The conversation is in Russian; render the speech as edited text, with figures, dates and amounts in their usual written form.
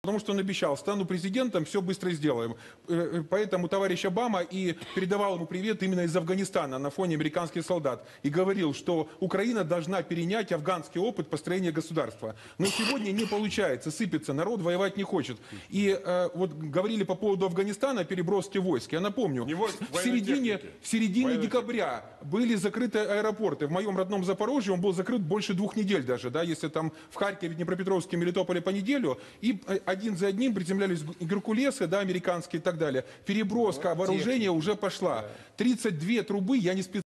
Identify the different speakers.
Speaker 1: потому что он обещал, стану президентом, все быстро сделаем. Поэтому товарищ Обама и передавал ему привет именно из Афганистана на фоне американских солдат. И говорил, что Украина должна перенять афганский опыт построения государства. Но сегодня не получается, сыпется, народ воевать не хочет. И вот говорили по поводу Афганистана, переброски войск. Я напомню, в середине декабря были закрыты аэропорты. В моем родном Запорожье он был закрыт больше 2 недель даже, да, если там в Харькове, Днепропетровске, Мелитополе по неделю, и один за одним приземлялись Геркулесы, да, американские и так далее. Переброска вооружения уже пошла. 32 трубы, я не специалист.